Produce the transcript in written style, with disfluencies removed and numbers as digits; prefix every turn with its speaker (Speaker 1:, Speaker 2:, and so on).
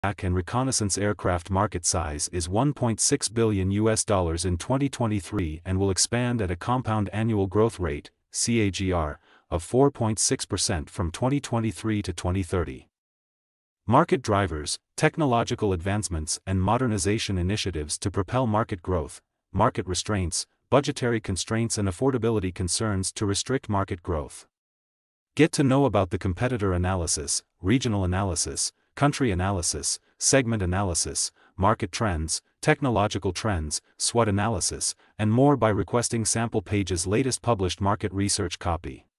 Speaker 1: Attack and Reconnaissance aircraft market size is $1.6 billion in 2023 and will expand at a compound annual growth rate, CAGR, of 4.6% from 2023 to 2030. Market drivers, technological advancements and modernization initiatives to propel market growth, market restraints, budgetary constraints and affordability concerns to restrict market growth. Get to know about the competitor analysis, regional analysis, country analysis, segment analysis, market trends, technological trends, SWOT analysis, and more by requesting Sample Page's latest published market research copy.